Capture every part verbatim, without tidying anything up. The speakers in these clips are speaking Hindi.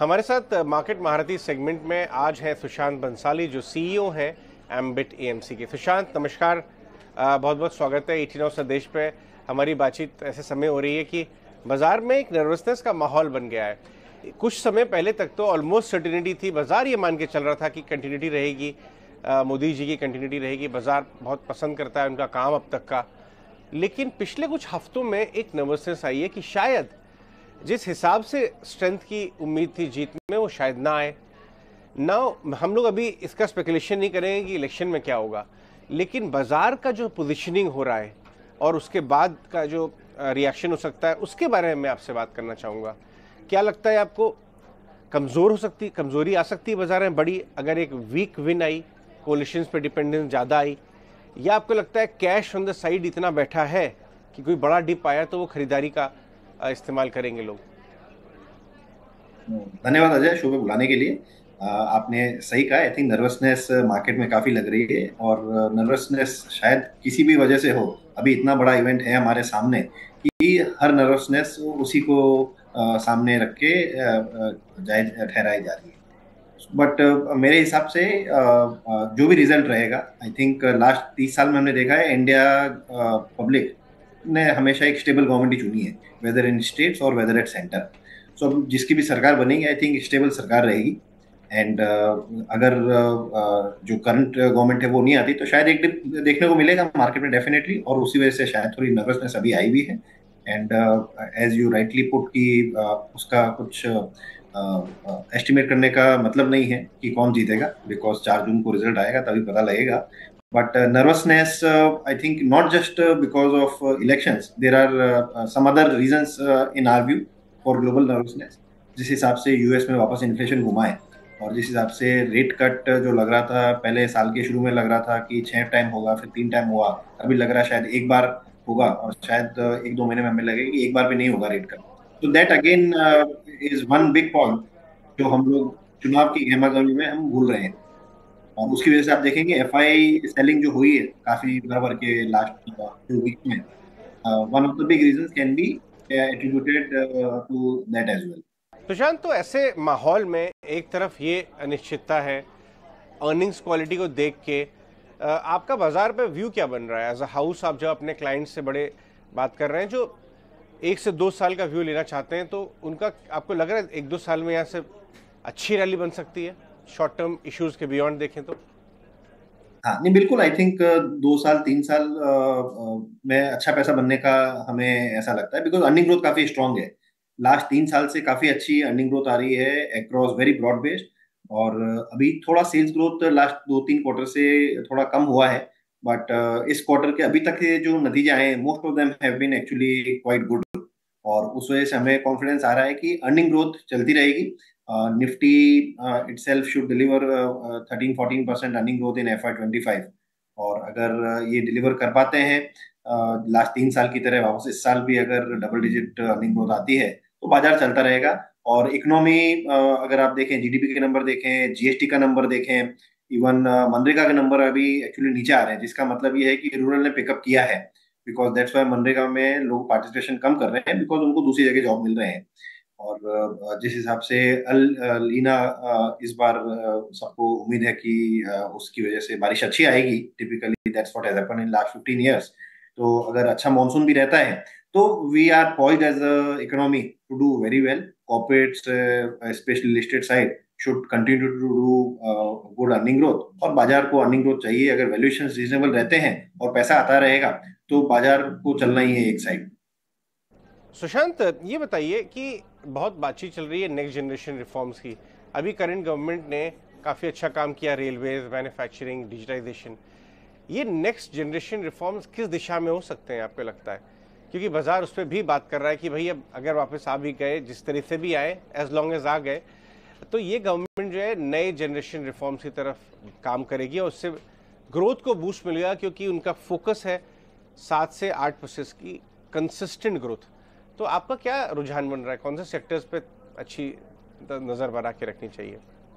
हमारे साथ मार्केट महारथी सेगमेंट में आज हैं सुशांत बंसाली, जो सीईओ हैं एम्बिट एएमसी के। सुशांत नमस्कार, बहुत बहुत स्वागत है एटी न्यूज़ संदेश पे। हमारी बातचीत ऐसे समय हो रही है कि बाजार में एक नर्वसनेस का माहौल बन गया है। कुछ समय पहले तक तो ऑलमोस्ट सर्टिनिटी थी, बाजार ये मान के चल रहा था कि कंटिन्यूटी रहेगी, मोदी जी की कंटिन्यूटी रहेगी, बाजार बहुत पसंद करता है उनका काम अब तक का। लेकिन पिछले कुछ हफ्तों में एक नर्वसनेस आई है कि शायद जिस हिसाब से स्ट्रेंथ की उम्मीद थी जीत में, वो शायद ना आए ना। हम लोग अभी इसका स्पेकुलेशन नहीं करेंगे कि इलेक्शन में क्या होगा, लेकिन बाजार का जो पोजीशनिंग हो रहा है और उसके बाद का जो रिएक्शन हो सकता है, उसके बारे में मैं आपसे बात करना चाहूँगा। क्या लगता है आपको, कमज़ोर हो सकती कमज़ोरी आ सकती है बाजार में बड़ी, अगर एक वीक विन आई, कोलिशंस पे डिपेंडेंस ज़्यादा आई, या आपको लगता है कैश ऑन द साइड इतना बैठा है कि कोई बड़ा डिप आया तो वो खरीदारी का इस्तेमाल करेंगे लोग? धन्यवाद अजय, शो में बुलाने के लिए। आ, आपने सही कहा। आई थिंक नर्वसनेस मार्केट में काफी लग रही है, और नर्वसनेस शायद किसी भी वजह से हो। अभी इतना बड़ा इवेंट है हमारे सामने कि हर नर्वसनेस उसी को आ, सामने रख के जायज ठहराई जा रही है। बट uh, मेरे हिसाब से uh, uh, जो भी रिजल्ट रहेगा, आई थिंक लास्ट तीस साल में हमने देखा है इंडिया पब्लिक ने हमेशा एक स्टेबल गवर्नमेंट ही चुनी है, वेदर इन स्टेट्स और वेदर एट सेंटर। सो जिसकी भी सरकार बनेगी, आई थिंक स्टेबल सरकार रहेगी। एंड uh, अगर uh, uh, जो करंट गवर्नमेंट है वो नहीं आती, तो शायद एक डिप देखने को मिलेगा मार्केट में डेफिनेटली, और उसी वजह से शायद थोड़ी नर्वसनेस अभी आई भी है। And as you rightly put कि uh, उसका कुछ एस्टिमेट करने का मतलब नहीं है कि कौन जीतेगा, बिकॉज चार जून को रिजल्ट आएगा तभी पता लगेगा। But nervousness, I think not just because of elections, there are some other reasons in our view for global nervousness. जिस हिसाब से यूएस में वापस इन्फ्लेशन घुमा है, और जिस हिसाब से रेट कट जो लग रहा था पहले साल के शुरू में, लग रहा था कि छह टाइम होगा, फिर तीन टाइम हुआ, अभी लग रहा है शायद एक बार होगा, और शायद एक दो महीने में हमें लगेगा कि एक बार भी नहीं होगा रेट कट। तो that again is one big point जो हम लोग चुनाव की गहमागहमी में हम भूल रहे हैं। और उसकी वजह से आप देखेंगे एफआई सेलिंग जो हुई है काफी भर भर के लास्ट टू वीक में, one of the big reasons can be attributed to that as well. Sushant, तो ऐसे माहौल में एक तरफ ये अनिश्चितता है, अर्निंग्स क्वालिटी को देख के आपका बाजार पे व्यू क्या बन रहा है एज अ हाउस? आप जब अपने क्लाइंट से बड़े बात कर रहे हैं जो एक से दो साल का व्यू लेना चाहते हैं, तो उनका आपको लग रहा है एक दो साल में यहाँ से अच्छी रैली बन सकती है, शॉर्ट टर्म इश्यूज के बियॉन्ड देखें तो? हाँ, नहीं बिल्कुल। आई थिंक दो साल तीन साल uh, uh, में अच्छा पैसा बनने का हमें ऐसा लगता है, बिकॉज अर्निंग ग्रोथ काफी स्ट्रांग है। लास्ट तीन साल से काफी अच्छी अर्निंग ग्रोथ आ रही है अक्रॉस वेरी ब्रॉड बेस्ड। और अभी थोड़ा सेल्स ग्रोथ लास्ट दो तीन क्वार्टर से थोड़ा कम हुआ है, बट uh, इस क्वार्टर के अभी तक के जो नतीजे आए हैं, most of them have been actually quite good. और उस वजह से हमें कॉन्फिडेंस आ रहा है कि अर्निंग ग्रोथ चलती रहेगी। Nifty itself should deliver thirteen fourteen percent earning growth in F Y twenty five. और अगर uh, ये डिलीवर कर पाते हैं लास्ट तीन साल की तरह, वापस इस साल भी अगर डबल डिजिट अर्निंग ग्रोथ आती है, तो बाजार चलता रहेगा। और इकोनॉमी अगर आप देखें, जीडीपी के नंबर देखें, जीएसटी का नंबर देखें, इवन मनरेगा के नंबर अभी एक्चुअली नीचे आ रहे हैं, जिसका मतलब ये है कि रूरल ने पिकअप किया है। बिकॉज दैट्स वाई मनरेगा में लोग पार्टिसिपेशन कम कर रहे हैं, बिकॉज उनको दूसरी जगह जॉब मिल रहे हैं। और जिस हिसाब से अल लीना इस बार सबको उम्मीद है कि उसकी वजह से बारिश अच्छी आएगी, typically that's what has happened in last fifteen years. तो अगर अच्छा मानसून भी रहता है, तो we are poised as a economy to do very well. Corporates specially listed side should continue to do good earning growth, और बाजार को अर्निंग ग्रोथ चाहिए। अगर वैल्यूएशन रीजनेबल रहते हैं और पैसा आता रहेगा, तो बाजार को चलना ही है एक साइड। सुशांत, ये बताइए कि बहुत बातचीत चल रही है नेक्स्ट जनरेशन रिफॉर्म्स की। अभी करंट गवर्नमेंट ने काफ़ी अच्छा काम किया, रेलवेज, मैन्युफैक्चरिंग, डिजिटाइजेशन। ये नेक्स्ट जनरेशन रिफॉर्म्स किस दिशा में हो सकते हैं आपको लगता है? क्योंकि बाजार उस पर भी बात कर रहा है कि भाई अब अगर वापस आ भी गए, जिस तरह से भी आए, एज लॉन्ग एज आ गए, तो ये गवर्नमेंट जो है नए जनरेशन रिफॉर्म्स की तरफ काम करेगी और उससे ग्रोथ को बूस्ट मिलेगा, क्योंकि उनका फोकस है सात से आठ परसेंट की कंसिस्टेंट ग्रोथ। तो आपका क्या रुझान बन रहा है, कौन से सेक्टर्स पे अच्छी नजर बना के रखनी चाहिए?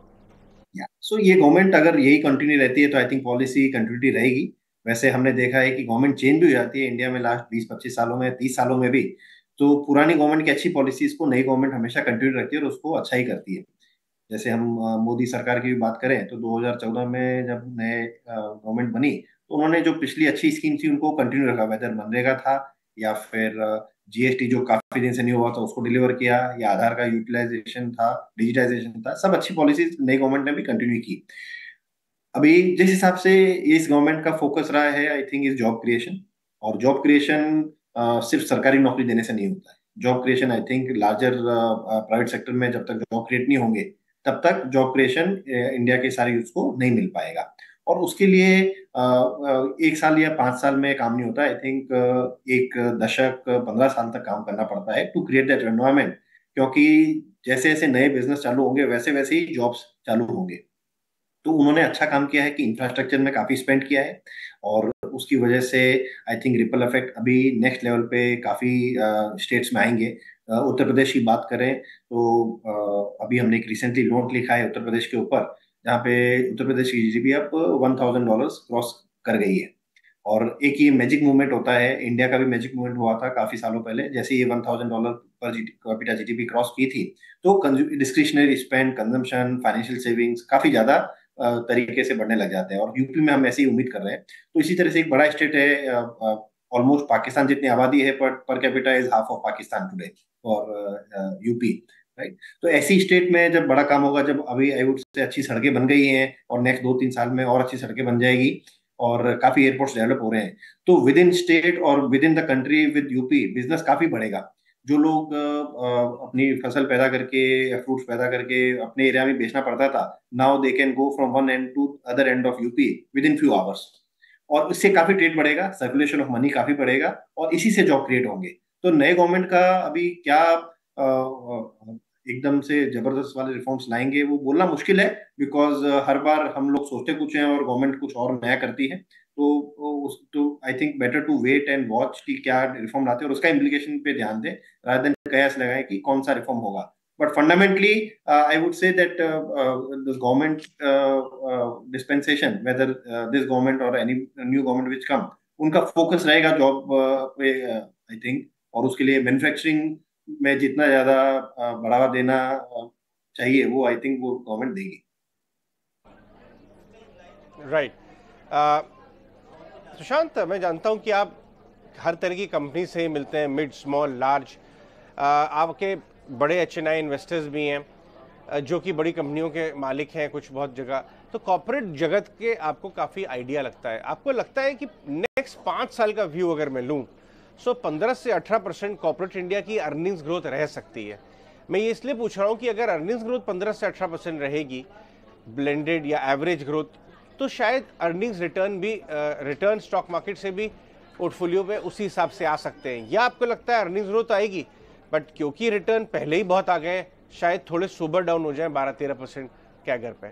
सो ये गवर्नमेंट अगर यही कंटिन्यू रहती है, तो आई थिंक पॉलिसी कंटिन्यूटी रहेगी। वैसे हमने देखा है कि गवर्नमेंट चेंज भी हो जाती है इंडिया में लास्ट बीस पच्चीस सालों में, तीस सालों में भी। तो पुरानी गवर्नमेंट की अच्छी पॉलिसीज को नई गवर्नमेंट हमेशा कंटिन्यू रखती है और उसको अच्छा ही करती है। जैसे हम अ, मोदी सरकार की भी बात करें तो दो हज़ार चौदह में जब नए गवर्नमेंट बनी तो उन्होंने जो पिछली अच्छी स्कीम थी उनको कंटिन्यू रखा, वेदर मनरेगा था या फिर जीएसटी जो काफी दिन से नहीं हुआ था उसको डिलीवर किया, या आधार का यूटिलाइजेशन था, डिजिटाइजेशन था, सब अच्छी पॉलिसीज नई गवर्नमेंट ने भी कंटिन्यू की। अभी जिस हिसाब से इस गवर्नमेंट का फोकस रहा है I think is job creation. और जॉब क्रिएशन सिर्फ सरकारी नौकरी देने से नहीं होता है। Job creation I think larger private sector में जब तक जॉब क्रिएट नहीं होंगे तब तक जॉब क्रिएशन इंडिया के सारे यूथ को नहीं मिल पाएगा। और उसके लिए अ, अ, एक साल या पांच साल में काम नहीं होता। आई थिंक एक दशक पंद्रह साल तक काम करना पड़ता है टू क्रिएट दैट एनवायरमेंट, क्योंकि जैसे जैसे नए बिजनेस चालू होंगे वैसे वैसे ही जॉब्स चालू होंगे। तो उन्होंने अच्छा काम किया है कि इंफ्रास्ट्रक्चर में काफी स्पेंड किया है और उसकी वजह से आई थिंक रिपल इफेक्ट अभी नेक्स्ट लेवल पे काफी स्टेट्स में आएंगे। अ, उत्तर प्रदेश की बात करें तो अ, अभी हमने एक रिसेंटली नोट लिखा है उत्तर प्रदेश के ऊपर, जहाँ पे उत्तर प्रदेश की जीडीपी अब वन थाउजेंड डॉलर क्रॉस कर गई है। और एक ये मैजिक मूवमेंट होता है, इंडिया का भी मैजिक मूवमेंट हुआ था काफी सालों पहले, जैसे ये one thousand dollar per capita GDP cross की थी तो discretionary spend, consumption, financial savings काफी ज्यादा अ, तरीके से बढ़ने लग जाते हैं। और यूपी में हम ऐसे ही उम्मीद कर रहे हैं। तो इसी तरह से एक बड़ा स्टेट है, ऑलमोस्ट पाकिस्तान जितनी आबादी है, पर per capita is half of Pakistan today और यूपी, राइट। तो ऐसी स्टेट में जब बड़ा काम होगा, जब अभी आई वुड से अच्छी सड़कें बन गई हैं और नेक्स्ट दो तीन साल में और अच्छी सड़कें बन जाएगी और काफी एयरपोर्ट्स डेवलप हो रहे हैं, तो विद इन स्टेट और with in the country with UP business काफी बढ़ेगा। जो लोग अ, अ, अपनी फसल पैदा करके या फ्रूट्स पैदा करके अपने एरिया में बेचना पड़ता था, now they can go from one end to other end of UP within few फ्यू आवर्स। और इससे काफी ट्रेड बढ़ेगा, सर्कुलेशन ऑफ मनी काफी बढ़ेगा और इसी से जॉब क्रिएट होंगे। तो नए गवर्नमेंट का अभी क्या अ, अ, एकदम से जबरदस्त वाले रिफॉर्म्स लाएंगे वो बोलना मुश्किल है, बिकॉज हर बार हम लोग सोचते कुछ हैं और गवर्नमेंट कुछ और नया करती है। तो उस तो I think better to wait and watch कि क्या रिफॉर्म लाते हैं और उसका इम्प्लीकेशन पे ध्यान दें, रादर देन कयास लगाए कि कौन सा रिफॉर्म होगा। But fundamentally, uh, I would say that uh, uh, this government uh, uh, dispensation, whether uh, this government or any new government which come, उनका फोकस रहेगा जॉब पे आई थिंक। और उसके लिए मैन्युफैक्चरिंग में जितना ज्यादा uh, बढ़ावा देना uh, चाहिए वो आई थिंक वो गवर्नमेंट देगी। राइट सुशांत, मैं जानता हूं कि आप हर तरह की कंपनी से मिलते हैं, मिड स्मॉल लार्ज, आपके बड़े अच्छे नए इन्वेस्टर्स भी हैं जो कि बड़ी कंपनियों के मालिक हैं कुछ बहुत जगह। तो कॉर्पोरेट जगत के आपको काफ़ी आइडिया लगता है। आपको लगता है कि नेक्स्ट पाँच साल का व्यू अगर मैं लूँ सो पंद्रह से अठारह परसेंट कॉर्पोरेट इंडिया की अर्निंग्स ग्रोथ रह सकती है? मैं ये इसलिए पूछ रहा हूँ कि अगर अर्निंग्स ग्रोथ पंद्रह से अठारह परसेंट रहेगी ब्लेंडेड या एवरेज ग्रोथ, तो शायद अर्निंग्स रिटर्न भी रिटर्न स्टॉक मार्केट से भी पोर्टफोलियो में उसी हिसाब से आ सकते हैं। या आपको लगता है अर्निंग्स ग्रोथ आएगी बट क्योंकि रिटर्न पहले ही बहुत आ गए शायद थोड़े सुपर डाउन हो जाए बारह तेरह परसेंट कैगर पे?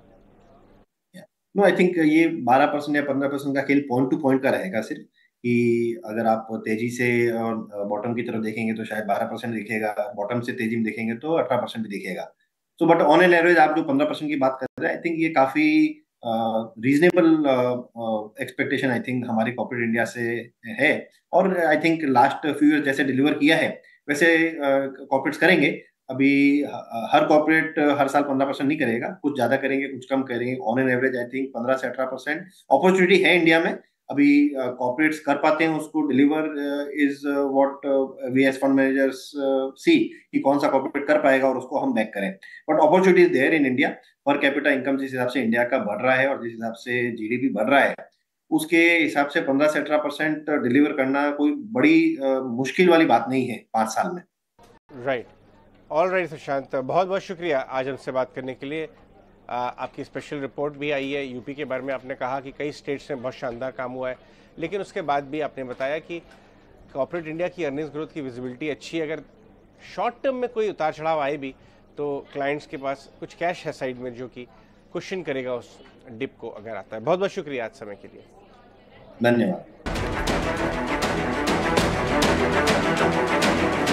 नो, आई थिंक ये बारह परसेंट या पंद्रह परसेंट का खेल पॉइंट टू पॉइंट का रहेगा सिर्फ, कि अगर आप तेजी से और बॉटम की तरफ देखेंगे तो शायद बारह परसेंट दिखेगा, बॉटम से तेजी में देखेंगे तो अठारह परसेंट भी दिखेगा। So but on an average आप जो पंद्रह परसेंट की बात कर रहे हैं, आई थिंक ये काफी रीजनेबल एक्सपेक्टेशन आई थिंक हमारी कॉर्पोरेट इंडिया से है। और I think last few year जैसे डिलीवर किया है वैसे कॉर्पोरेट्स करेंगे। अभी ह- हर कॉर्पोरेट हर साल पंद्रह परसेंट नहीं करेगा, कुछ ज्यादा करेंगे कुछ कम करेंगे। On an average I think पंद्रह से अठारह परसेंट अपॉर्चुनिटी है इंडिया में। अभी कॉर्पोरेट्स कर पाते हैं उसको deliver is what we as fund managers see कि कौन सा कॉर्पोरेट कर पाएगा और उसको हम बैक करें। But opportunity is there in India. Per capita income जिस हिसाब से इंडिया का बढ़ रहा है और जिस हिसाब से जीडीपी बढ़ रहा है उसके हिसाब से पंद्रह से अठारह परसेंट डिलीवर करना कोई बड़ी uh, मुश्किल वाली बात नहीं है पांच साल में। राइट, ऑल राइट सुशांत, बहुत बहुत शुक्रिया आज हमसे बात करने के लिए। आ, आपकी स्पेशल रिपोर्ट भी आई है यूपी के बारे में। आपने कहा कि कई स्टेट्स में बहुत शानदार काम हुआ है, लेकिन उसके बाद भी आपने बताया कि कॉर्पोरेट इंडिया की अर्निंग्स ग्रोथ की विजिबिलिटी अच्छी है। अगर शॉर्ट टर्म में कोई उतार चढ़ाव आए भी तो क्लाइंट्स के पास कुछ कैश है साइड में जो कि क्वेश्चन करेगा उस डिप को अगर आता है। बहुत बहुत शुक्रिया आज समय के लिए। धन्यवाद।